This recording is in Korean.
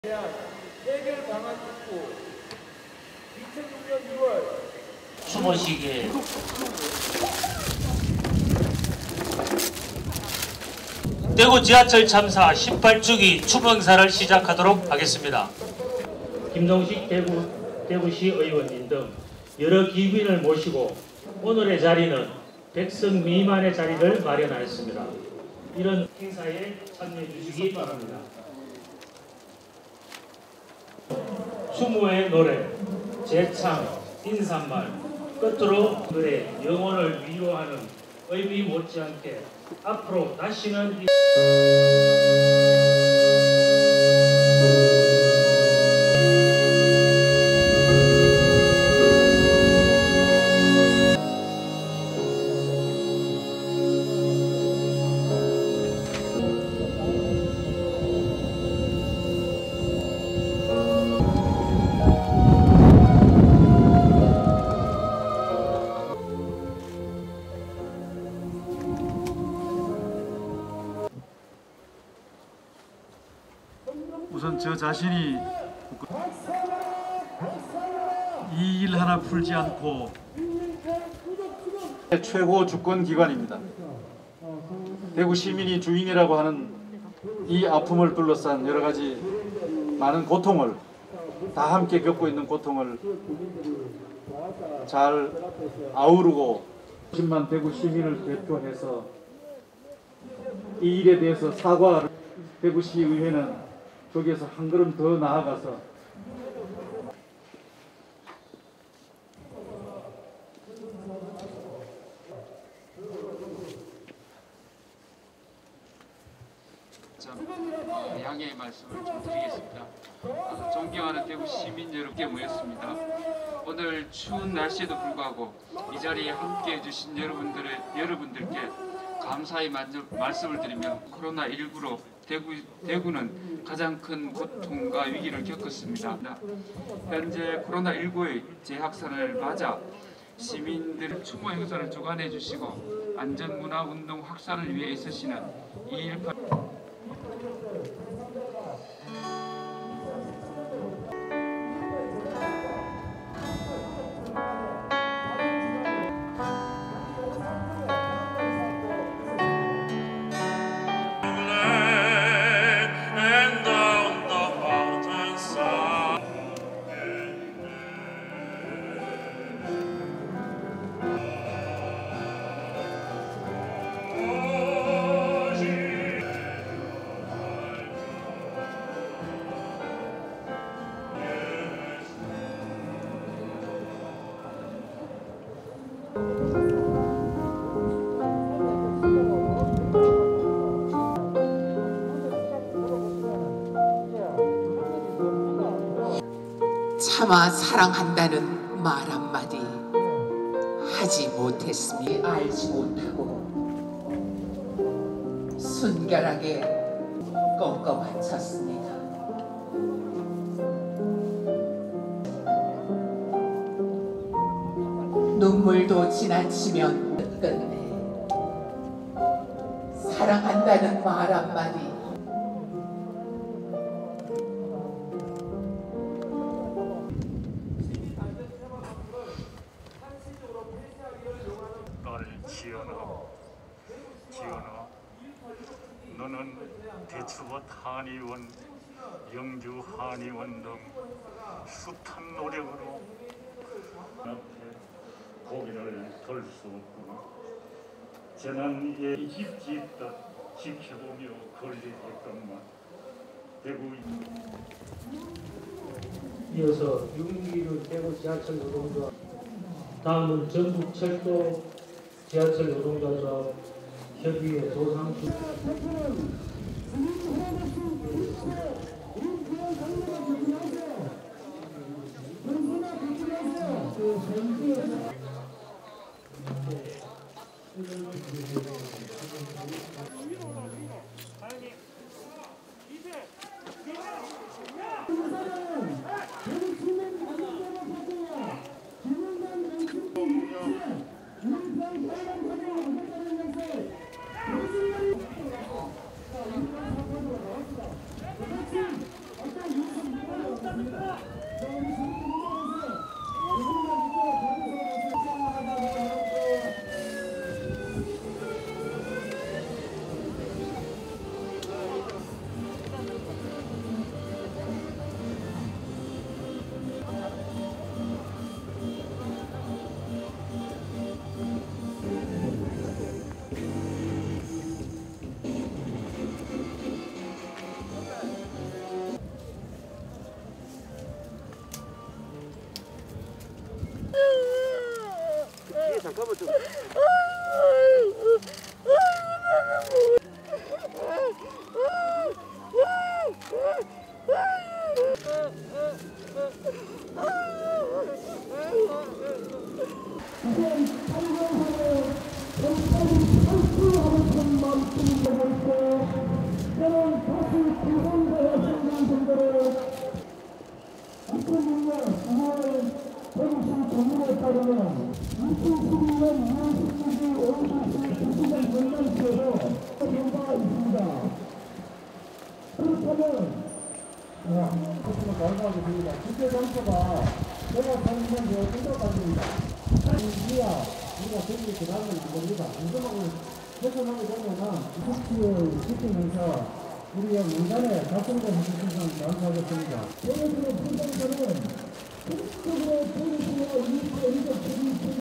대한 해결 방안 듣고 2006년 6월 추모 시기에 대구 지하철 참사 18주기 추모행사를 시작하도록 하겠습니다. 김동식 대구시 의원님 등 여러 기구인을 모시고 오늘의 자리는 100석 미만의 자리를 마련하였습니다. 이런 행사에 참여해 주시기 바랍니다. 추모의 노래, 재창, 인사말, 끝으로 그들의 영혼을 위로하는 의미 못지않게 앞으로 다시는 우선 저 자신이 이 일 하나 풀지 않고 최고 주권기관입니다. 대구 시민이 주인이라고 하는 이 아픔을 둘러싼 여러 가지 많은 고통을 다 함께 겪고 있는 고통을 잘 아우르고 10만 대구 시민을 대표해서 이 일에 대해서 사과를 대구시의회는 거기에서 한 걸음 더 나아가서 양해의 말씀을 좀 드리겠습니다. 존경하는 대구 시민 여러분께 모였습니다. 오늘 추운 날씨에도 불구하고 이 자리에 함께 해주신 여러분들께 감사의 말씀을 드리며 코로나19로 대구는 가장 큰 고통과 위기를 겪었습니다. 현재 코로나19의 재확산을 맞아 시민들 추모 행사를 주관해 주시고 안전문화운동 확산을 위해 애쓰시는 2.18 차마 사랑한다는 말 한마디 하지 못했으니 알지 못하고 순결하게 꺾어 바쳤습니다. 눈물도 지나치면 끝내 사랑한다는 말 한마디 지연아, 너는 대추밭 한의원, 영주 한의원 등 숱한 노력으로 앞에 고개를 들 수 없구나. 재난에 찝찝듯 지켜보며 걸리겠건만 대구 이어서 윤기류 대구 지하철 노동조합, 다음은 전북철도 지하철 노동조합 협의회 조상수 잠깐만 좀. 말씀드립니다. 국제 정서가 내가 사는 건 내가 생각합니다. 우리가 거기에 들어가면 안 됩니다. 안전하고 개선하게 되면은 이국지를 지키면서 우리의 민간에 작성된 해주셔서 감사하겠습니다. 저희들의 분당선은 적극적으로 policy와 이익과 이익을